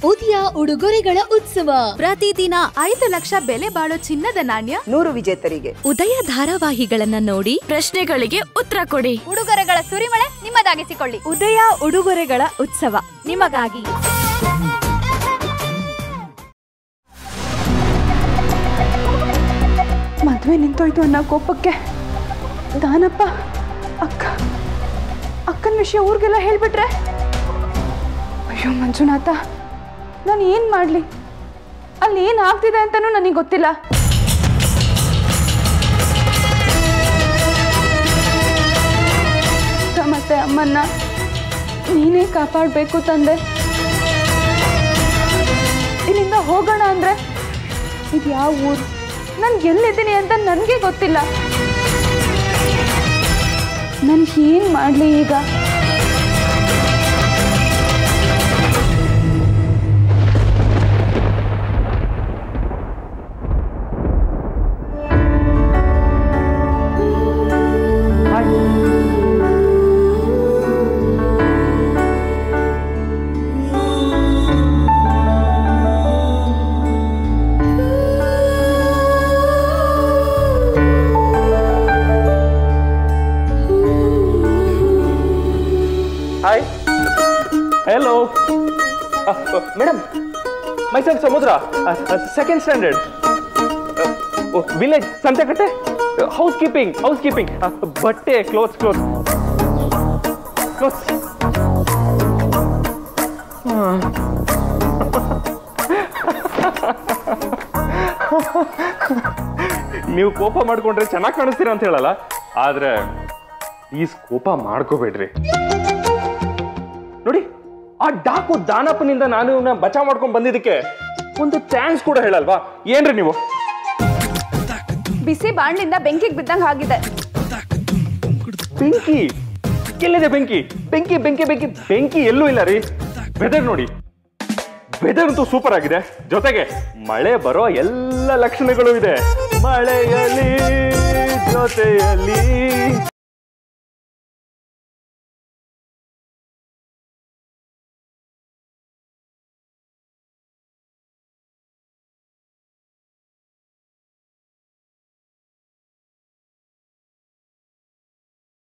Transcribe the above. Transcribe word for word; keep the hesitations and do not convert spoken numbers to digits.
ಉದಯ ಉಡುಗೊರೆಗಳ ಉತ್ಸವ. ಪ್ರತಿದಿನ ಐದು ಲಕ್ಷ ಬೆಲೆ ಬಾಳೋ ಚಿನ್ನದ ನಾಣ್ಯ ನೂರು ವಿಜೇತರಿಗೆ. ಉದಯ ಧಾರಾವಾಹಿಗಳನ್ನ ನೋಡಿ ಪ್ರಶ್ನೆಗಳಿಗೆ ಉತ್ತರ ಕೊಡಿ. ಉಡುಗೊರೆಗಳ ಸುರಿಮಳೆ ನಿಮ್ಮದಾಗಿಸಿಕೊಳ್ಳಿ. ಉದಯ ಉಡುಗೊರೆಗಳ ಉತ್ಸವ ನಿಮಗಾಗಿ. ಮದುವೆ ನಿಂತೋಯ್ತು ಅನ್ನೋ ಕೋಪಕ್ಕೆ ದಾನಪ್ಪ ಅಕ್ಕ ಅಕ್ಕನ ವಿಷಯ ಊರಿಗೆಲ್ಲ ಹೇಳ್ಬಿಟ್ರೆ, ಅಯ್ಯೋ ಮಂಜುನಾಥ, ನಾನು ಏನು ಮಾಡಲಿ? ಅಲ್ಲಿ ಏನು ಆಗ್ತಿದೆ ಅಂತನೂ ನನಗೆ ಗೊತ್ತಿಲ್ಲ. ಮತ್ತೆ ಅಮ್ಮನ್ನ ನೀನೇ ಕಾಪಾಡಬೇಕು ತಂದೆ. ಇಲ್ಲಿಂದ ಹೋಗೋಣ ಅಂದರೆ ಇದು ಯಾವ ಊರು, ನಾನು ಎಲ್ಲಿದ್ದೀನಿ ಅಂತ ನನಗೆ ಗೊತ್ತಿಲ್ಲ. ನಾನು ಏನು ಮಾಡಲಿ ಈಗ? Hi. Hello. Uh, uh, madam, myself Samudra, uh, uh, second standard. Uh, oh, village, Santakate. Uh, housekeeping, housekeeping. Uh, batte, clothes, clothes. Clothes. Uh. ನೀವು ಕೋಪ ಮಾಡ್ಕೊಂಡ್ರೆ ಚೆನ್ನಾಗಿ ಕಾಣಿಸ್ತೀರ ಅಂತ ಹೇಳಲ್ಲ, ಆದ್ರೆ ಪ್ಲೀಸ್ ಕೋಪ ಮಾಡ್ಕೋಬೇಡ್ರಿ. ನೋಡಿ, ಆ ಡಾಕು ದಾನಪ್ಪನಿಂದ ನಾನು ಇವನ್ನ ಬಚಾವ್ ಮಾಡ್ಕೊಂಡ್ ಬಂದಿದ್ದಕ್ಕೆ ಒಂದು ಥ್ಯಾಂಕ್ಸ್ ಕೂಡ ಹೇಳಲ್ವಾ? ಏನ್ರಿ ನೀವು? ಬಿಸಿ ಬಾಣ್ಲಿಂದ ಬೆಂಕಿಗೆ ಬಿದ್ದಂಗೆ ಆಗಿದೆ. ಬೆಂಕಿ ಎಲ್ಲಿದೆ? ಬೆಂಕಿ ಬೆಂಕಿ ಬೆಂಕಿ ಬೆಂಕಿ ಬೆಂಕಿ ಎಲ್ಲೂ ಇಲ್ಲ ರೀ. ವೆದರ್ ನೋಡಿ, ವೆದರ್ ಅಂತೂ ಸೂಪರ್ ಆಗಿದೆ. ಜೊತೆಗೆ ಮಳೆ ಬರೋ ಎಲ್ಲ ಲಕ್ಷಣಗಳು ಇದೆ. ಮಳೆಯಲ್ಲಿ ಜೊತೆಯಲ್ಲಿ